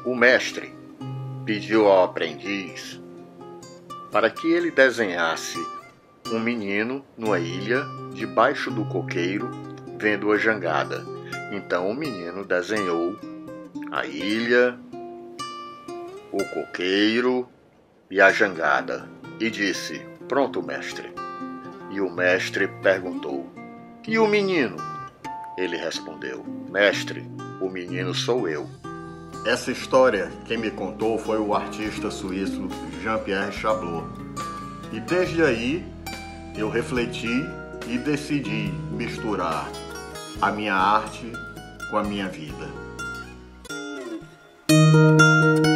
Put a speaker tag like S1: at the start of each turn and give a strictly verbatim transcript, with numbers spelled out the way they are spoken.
S1: O mestre pediu ao aprendiz para que ele desenhasse um menino numa ilha debaixo do coqueiro vendo a jangada. Então o menino desenhou a ilha, o coqueiro e a jangada e disse: "Pronto, mestre." E o mestre perguntou: "E o menino?" Ele respondeu: "Mestre, o menino sou eu." Essa história quem me contou foi o artista suíço Jean-Pierre Chablot. E desde aí eu refleti e decidi misturar a minha arte com a minha vida.